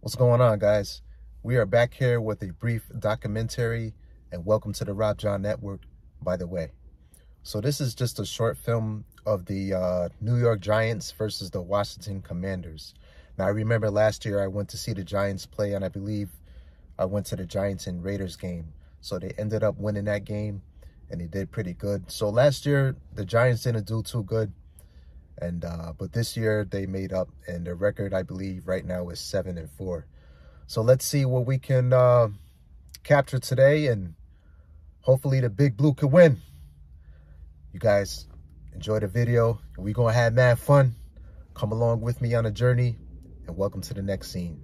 What's going on, guys? We are back here with a brief documentary, and welcome to the Rob John Network, by the way. So this is just a short film of the New York Giants versus the Washington Commanders. Now, I remember last year I went to see the Giants play, and I believe I went to the Giants and Raiders game. So they ended up winning that game, and they did pretty good. So last year, the Giants didn't do too good. And but this year they made up, and the record, I believe, right now is 7-4. So let's see what we can capture today, and hopefully the Big Blue can win. You guys enjoy the video, and we're gonna have mad fun. Come along with me on a journey, and welcome to the next scene.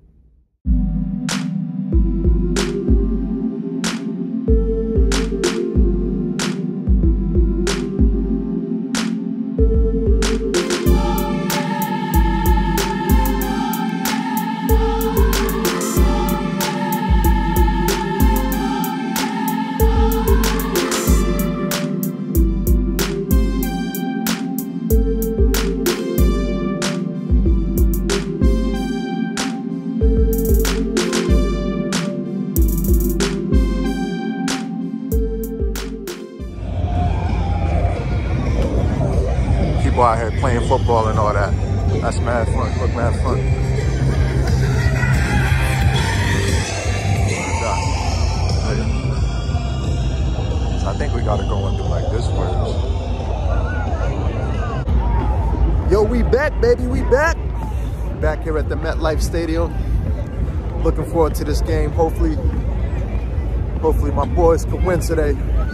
Out here playing football and all that. That's mad fun. Look, mad fun. So I think we gotta go and do like this first. Yo, we back, baby. We back. Back here at the MetLife Stadium. Looking forward to this game. Hopefully my boys can win today.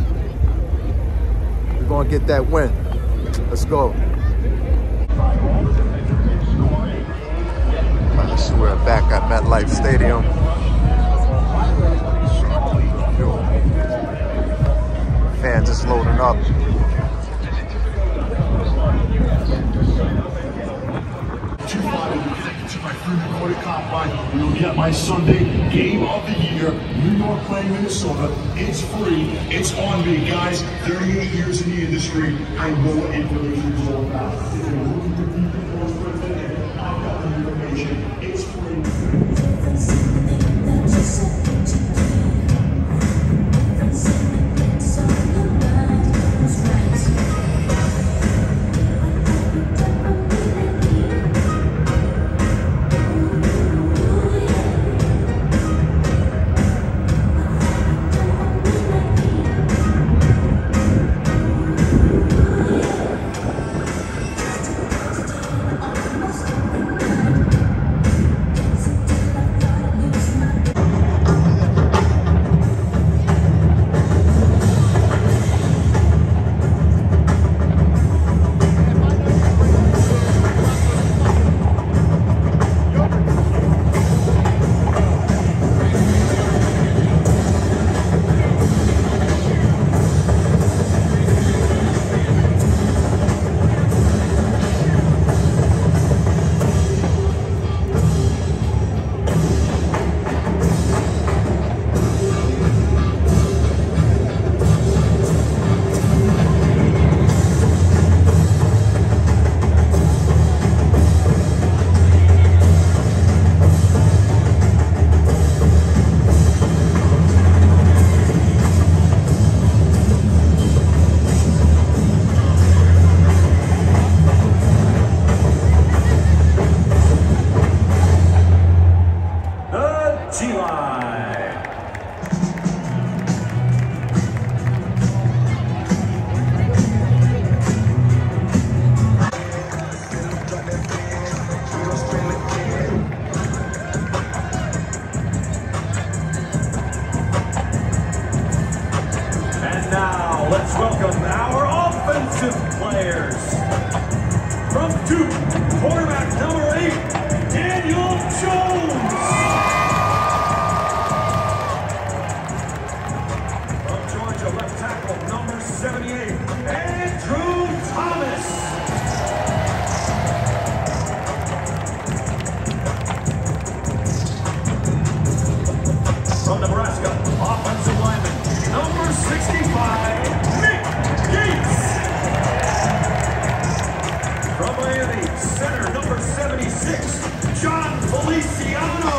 We're gonna get that win. Let's go. So we're back at MetLife Stadium. Fans just loading up. We'll get my Sunday game of the year. New York playing Minnesota. It's free. It's on me, guys. 38 years in the industry. I know what information is all about. If you're looking to keep the most presented, I've got the information. It's free. Let's welcome our offensive players. From Duke, quarterback number 8, Daniel Jones. From Georgia, left tackle number 78, Andrew Thomas. From Nebraska, offensive lineman number 65, from Miami, center number 76, John Feliciano.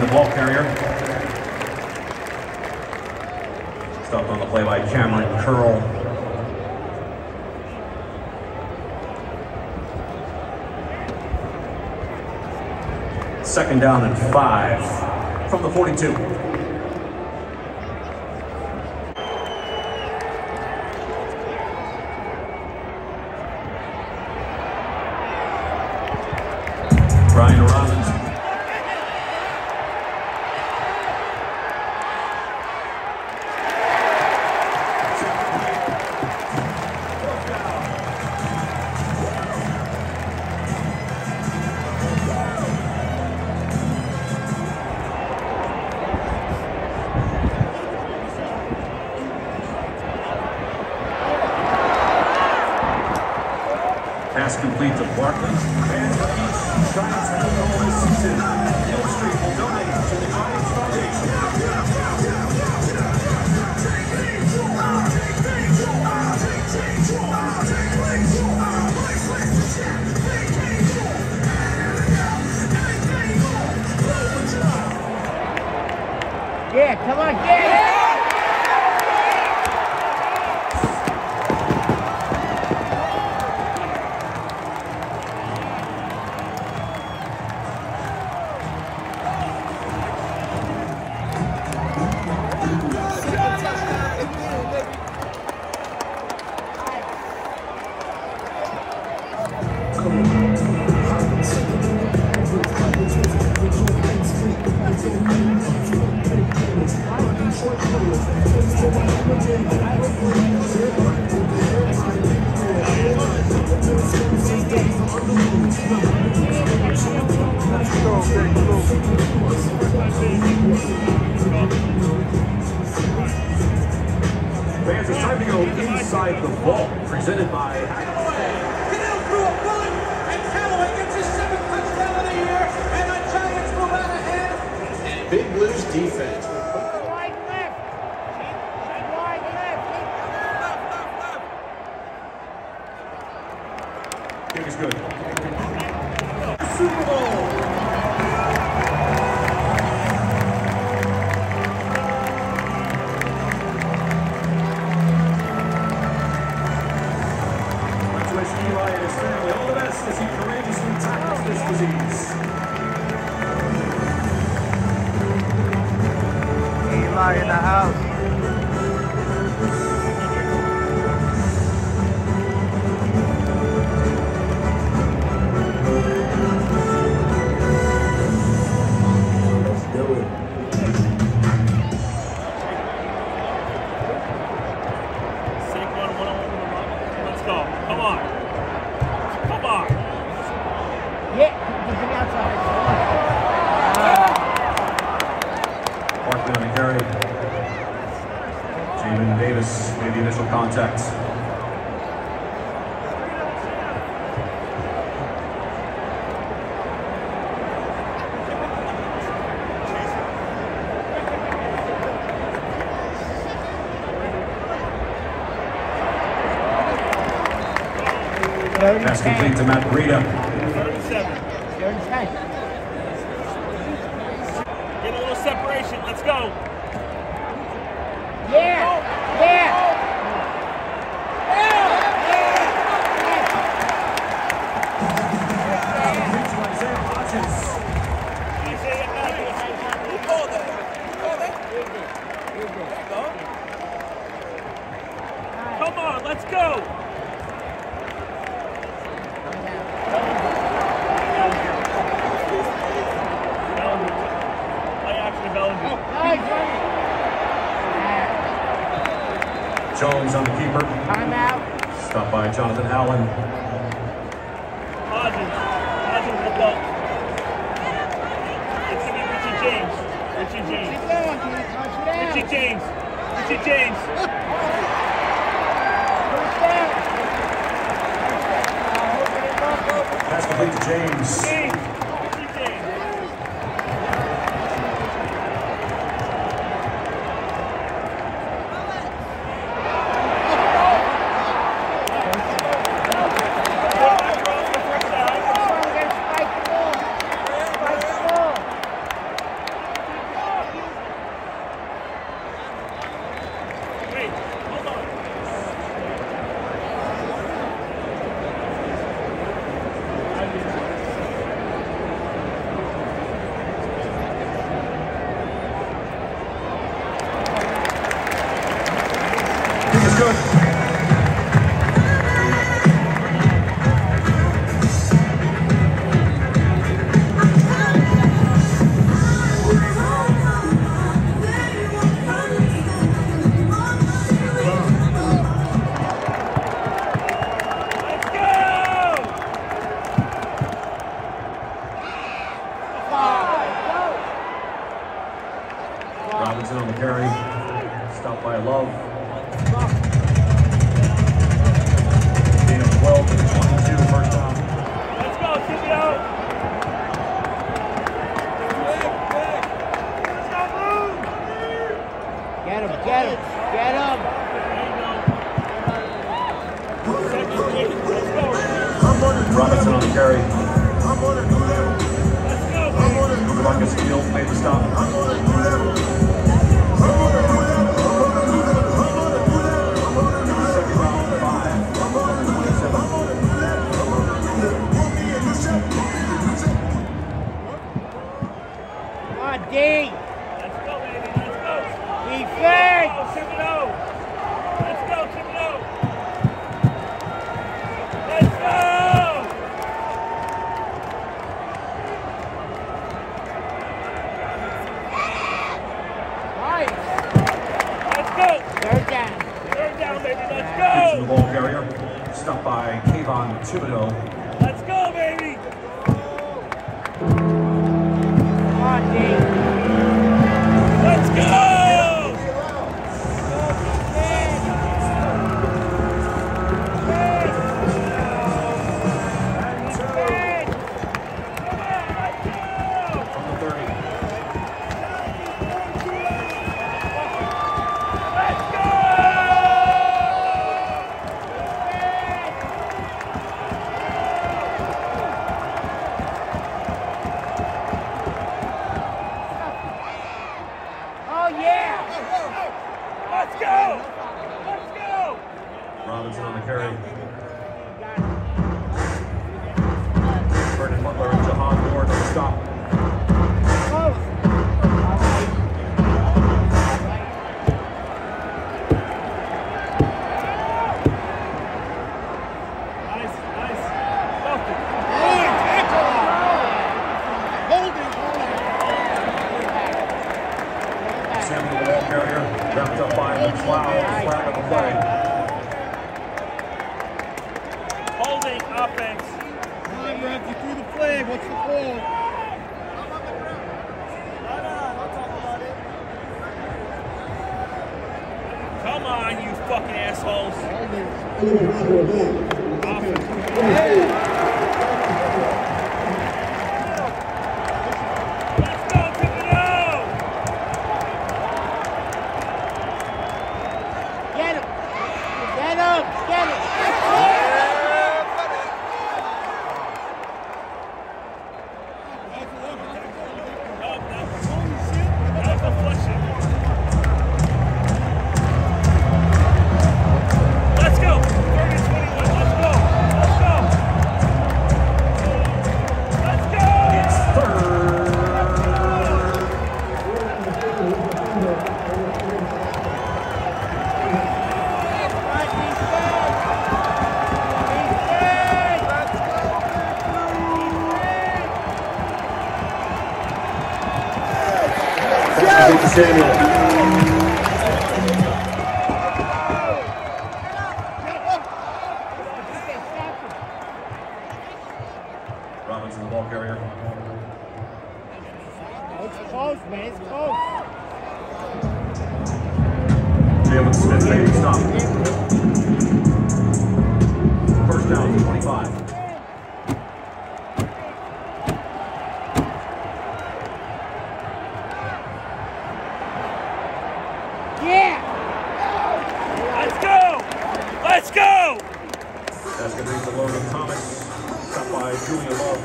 ball carrier. Stopped on the play by Cameron Curl. Second down and 5 from the 42. Brian Robbins. Pass complete to Barkley. And the Giants will go this season. Hill Street will donate to the Giants Foundation. Yeah, come on, get it! Fans, it's time to go inside the vault, presented by Cadell threw a bullet, and Callaway gets his 7th touchdown of the year, and the Giants move out ahead. And Big Blues defense. Wide left! Wide left! Kick is good. Super Bowl. Let's wish Eli and his family all the best as he courageously tackles this disease. Eli in the house. Let's go. Come on. Come on. Yeah, he's on the outside. Barkley on the carry. Jamin Davis made the initial contact. Pass complete to Matt Breida. 37. Get a little separation. Let's go. Yeah! Yeah! Come on, let's go. Play action, Bellinger. Jones on the keeper. Timeout. Stopped by Jonathan Allen. Hodgins with the it's gonna be Richie James. Richie James. Keep going, dude. Punch it out. Richie James. Richie James. Pass complete to James. James. Richie James. carry. Stopped by Love. Gain of 12 to 22, first down. Let's go, keep it out. Let's go, move. Get him, get him, get him. Let's go. Robinson on the carry. Let's go, baby. Marcus Field made the stop. Second round, 5. Come on, D. Let's go, baby. Let's go. Defense. Tip it out. Let's go, tip it out. Let's go. Nice. Let's go. Third down. Third down, baby. Let's Gibson, the go. ball carrier. Stopped by Kayvon Thibodeau. Let's go, baby. Come on, D. Let's go. From the 30. Let's go. Oh, yeah. Let's go. Let's go. Robinson on the carry. Vernon Butler and Jahan Ward on the stop. Close. Nice, nice. Samuel, the ball carrier. Wrapped up by McLeod. Flag on the play. Holding offense. You threw the flag. What's the call? Come on, you fucking assholes. Let's go, Thibodeau. Get him. Get him. Get him. That's a flushing. Let's go. 30-21. Let's go. Let's go. Let's go. Samuel. Robinson, the ball carrier. It's close, man. It's close. Jalen Smith made the stop. First down, 25. Yeah. Let's go. Let's go. That's going to be the Logan Thomas. Stopped by Julia Love.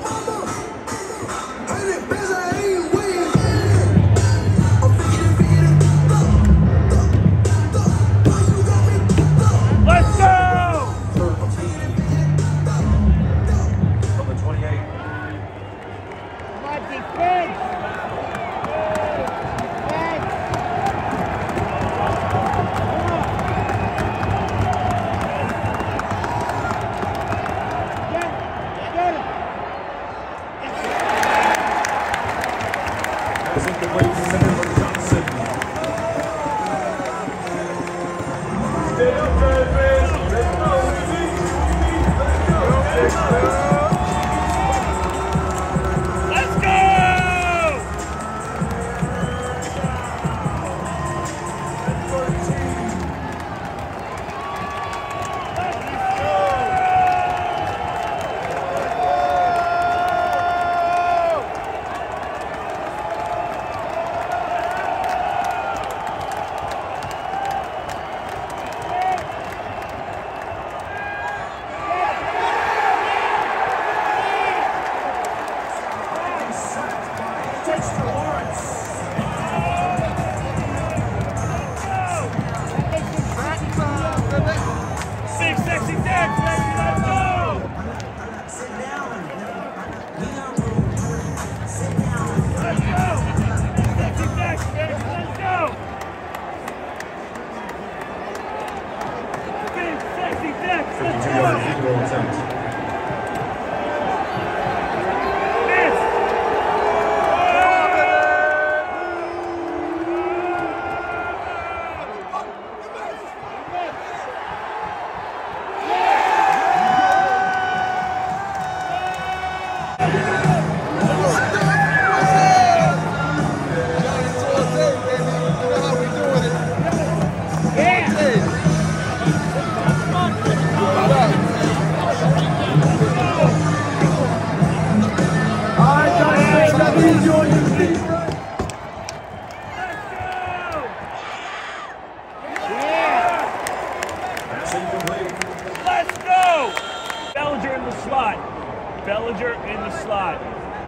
Let's go. 13 from the 28. Come on, defense. Defense. Come on. Get him. goal attempt. Let's go! Bellinger in the slot. Bellinger in the slot.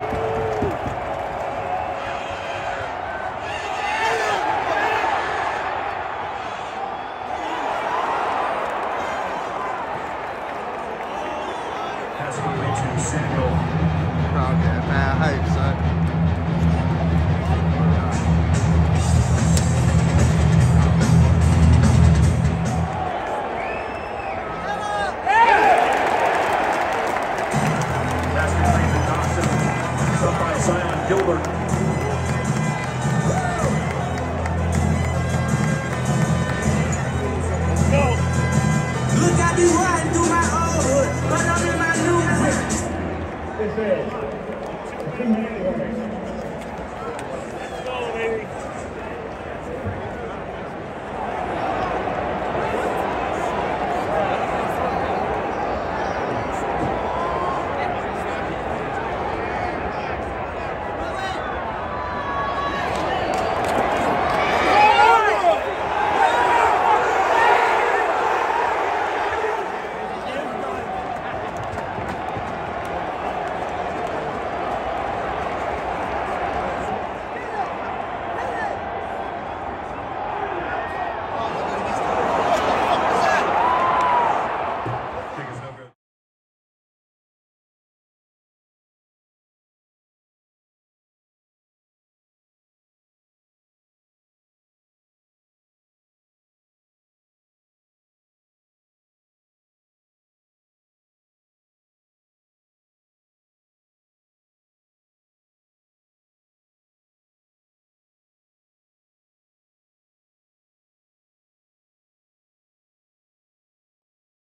Pass away to Samuel. Oh, man, I hope so. Gilbert. Go! Look, I be riding through my old hood, but I'm in my new whip. This is 2 minutes.